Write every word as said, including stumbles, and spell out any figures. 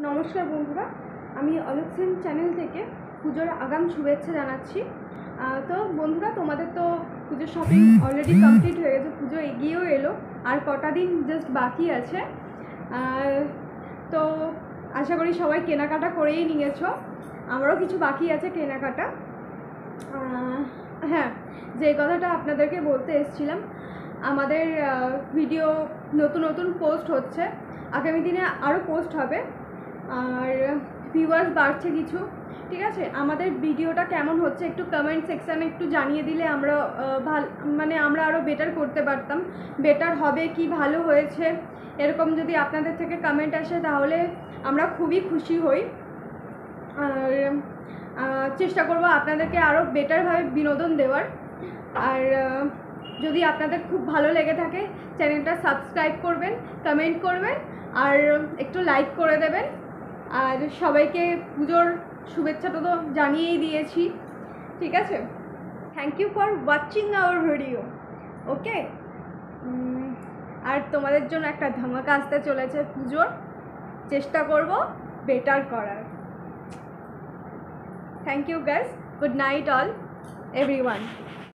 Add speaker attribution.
Speaker 1: নমস্কার বন্ধুরা, আমি অলোক সেন চ্যানেল থেকে পুজোর আগাম শুভেচ্ছা জানাচ্ছি। তো বন্ধুরা, তোমাদের তো পুজোর শপিং অলরেডি কমপ্লিট হয়ে গেছে, পুজো এগিয়েও এলো, আর কটা দিন জাস্ট বাকি আছে। তো আশা করি সবাই কেনাকাটা করেই নিয়েছো, আমারও কিছু বাকি আছে কেনাকাটা। হ্যাঁ, যে কথাটা আপনাদেরকে বলতে এসেছিলাম, আমাদের ভিডিও নতুন নতুন পোস্ট হচ্ছে, আগামী দিনে আরও পোস্ট হবে, আর ভিউয়ার্স বাড়ছে কিছু। ঠিক আছে, আমাদের ভিডিওটা কেমন হচ্ছে একটু কমেন্ট সেকশানে একটু জানিয়ে দিলে আমরা ভালো মানে আমরা আরও বেটার করতে পারতাম। বেটার হবে কি ভালো হয়েছে এরকম যদি আপনাদের থেকে কমেন্ট আসে তাহলে আমরা খুবই খুশি হই, আর চেষ্টা করব আপনাদেরকে আরও বেটারভাবে বিনোদন দেওয়ার। আর যদি আপনাদের খুব ভালো লেগে থাকে চ্যানেলটা সাবস্ক্রাইব করবেন, কমেন্ট করবেন, আর একটু লাইক করে দেবেন। আর সবাইকে পুজোর শুভেচ্ছাটা তো জানিয়েই দিয়েছি, ঠিক আছে। Thank you for watching our video, okay. আর তোমাদের জন্য একটা ধামাকা আসতে চলেছে পুজোর, চেষ্টা করব বেটার করার। Thank you guys, good night all everyone.